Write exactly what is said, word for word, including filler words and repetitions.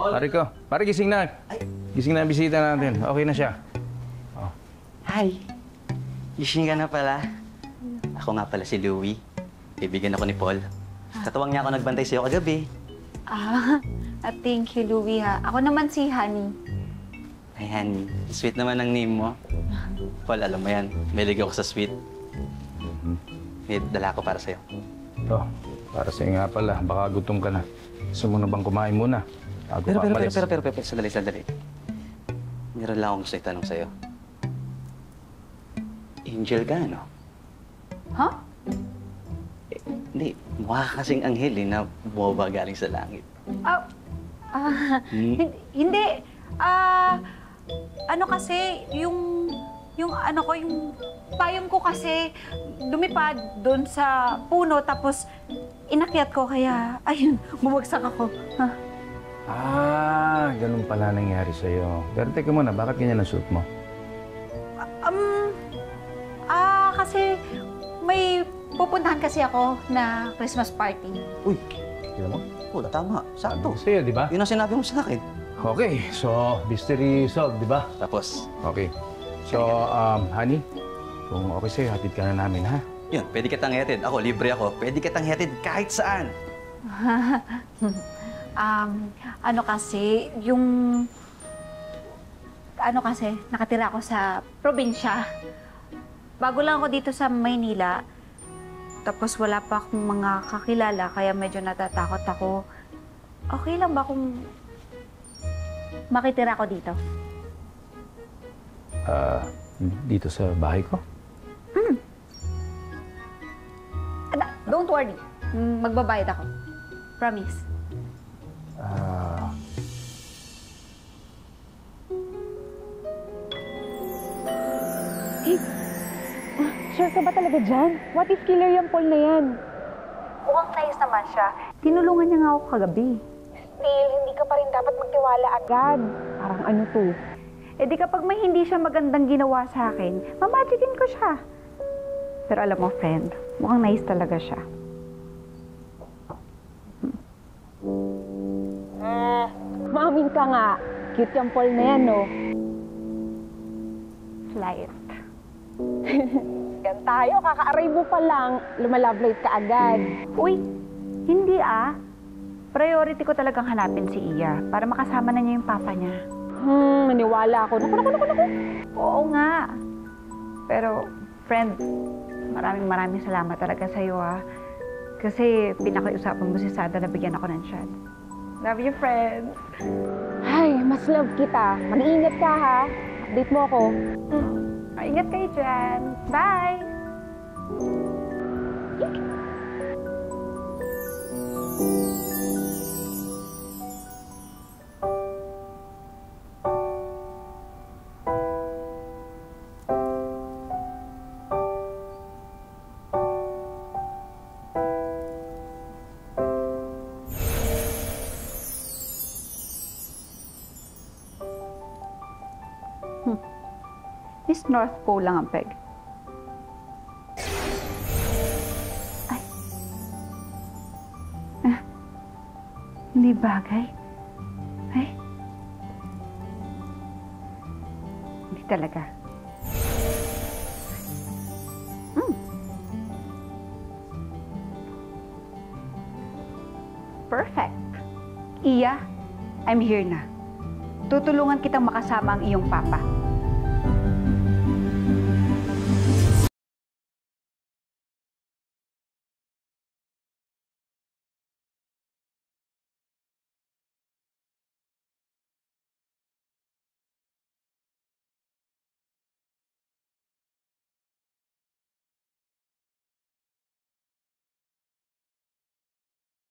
Pare ko. Pare, gising na. Gising na ang bisita natin. Okay na siya. Oh. Hi. Gising ka na pala. Ako nga pala si Louie. Kaibigan ako ni Paul. Katuwang niya ako nagbantay sa'yo kagabi. Ah, uh, thank you, Louie, ha. Ako naman si Honey. Ay, Honey. Sweet naman ang name mo. Paul, alam mo yan. Mahilig ako sa sweet. May dala ko para sa'yo. Ito, para sa'yo nga pala. Baka gutom ka na. Gusto mo na bang kumain muna? Bago Pero, pa pero, umalis. pero, pero, pero, pero, sandali, sandali. Meron lang akong gusto itanong sa'yo. Angel ka, no? Huh? Eh, hindi. Mukha kasing anghel, eh, na bumaba galing sa langit. Ah, ah, Hmm? hindi, hindi. Ah, ano kasi, yung, yung ano ko, yung payong ko kasi lumipad doon sa puno, tapos inakyat ko, kaya, ayun, bumagsak ako. Huh? Ah, ganun pala nangyari sa'yo. Pero teka muna, bakit ganyan ang suit mo? Um, ah, kasi may pupuntahan kasi ako na Christmas party. Uy, tignan mo. Wala, tama. Sakto. Sa'yo, di ba? Yun ang sinabi mo sa akin. Okay, so mystery solved, di ba? Tapos, Okay. So, um, honey, kung okay sa'yo, hatid ka na namin, ha? yun, pwede kitang hatid. Ako, libre ako. Pwede kitang hatid kahit saan. um, ano kasi, yung... Ano kasi, nakatira ako sa probinsya. Bago lang ako dito sa Maynila. Tapos wala pa akong mga kakilala, kaya medyo natatakot ako. Okay lang ba kung makitira ako dito? Ah, dito sa bahay ko? Hmm. Ano, don't worry. Mm, Magbabayad ako. Promise. Ah... Eh, ah, sure ka ba talaga dyan? What if killer yung Paul na yan? Mukhang nice naman siya. Tinulungan niya nga ako kagabi. Still, hindi ka pa rin dapat magtiwala agad. Parang ano to? Eh di kapag may hindi siya magandang ginawa sa akin, mamagicin ko siya. Pero alam mo, friend, mukhang nice talaga siya. Hmm. Maamin ka nga. Cute yung Paul na yan, no? Flight. Yan tayo, kaka-aray mo pa lang, lumalablate ka agad. Uy, hindi ah. Priority ko talagang hanapin si Iya para makasama na niya yung papa niya. Hmm, maniwala ako. Naku, naku, naku, naku. Oo nga. Pero, friend, maraming maraming salamat talaga sa'yo ah. Kasi pinakiusapan mo si Sada na bigyan ako ng shot. Love you, friend. Ay, mas love kita. Mag-iingat ka, ha? Update mo ako. Mm. Ingat kayo dyan. Bye! Miss North Pole lang ang peg. Ay. Ah. Hindi bagay. Ay. Hindi talaga. Hmm. Perfect. Iya, I'm here na. Tutulungan kitang makasama ang iyong papa.